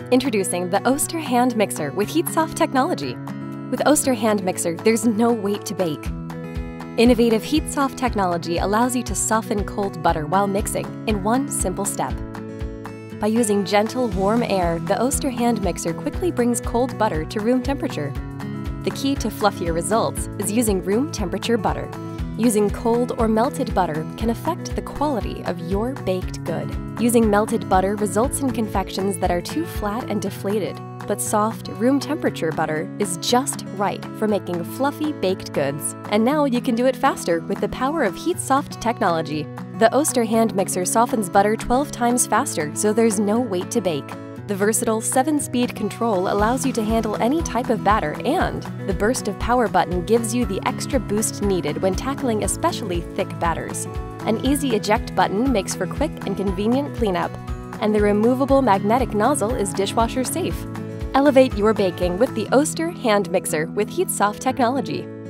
Introducing the Oster Hand Mixer with HeatSoft technology. With Oster Hand Mixer, there's no wait to bake. Innovative HeatSoft technology allows you to soften cold butter while mixing in one simple step. By using gentle, warm air, the Oster Hand Mixer quickly brings cold butter to room temperature. The key to fluffier results is using room temperature butter. Using cold or melted butter can affect the quality of your baked good. Using melted butter results in confections that are too flat and deflated, but soft, room temperature butter is just right for making fluffy baked goods. And now you can do it faster with the power of HeatSoft technology. The Oster Hand Mixer softens butter 12 times faster, so there's no wait to bake. The versatile 7-speed control allows you to handle any type of batter, and the burst of power button gives you the extra boost needed when tackling especially thick batters. An easy eject button makes for quick and convenient cleanup, and the removable magnetic nozzle is dishwasher safe. Elevate your baking with the Oster Hand Mixer with HeatSoft technology.